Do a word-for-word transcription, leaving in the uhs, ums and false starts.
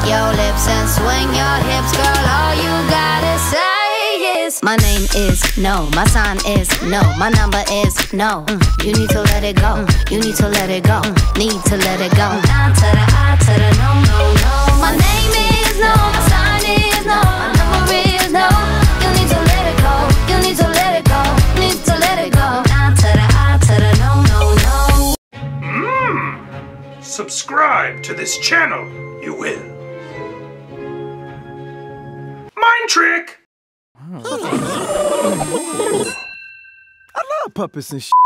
your lips and swing your hips, girl. All you gotta say is my name is no, my sign is no, my number is no. Mm. You need to let it go. Mm. You need to let it go. Mm. Need to let it go. Nah to the I to the no, no, no. My name is no, my sign is no, my number is no. You need to let it go. You need to let it go. Need to let it go. Nah to the I to the no, no, no. Mmm. Subscribe to this channel, you will. Mind trick. I love puppets and shit.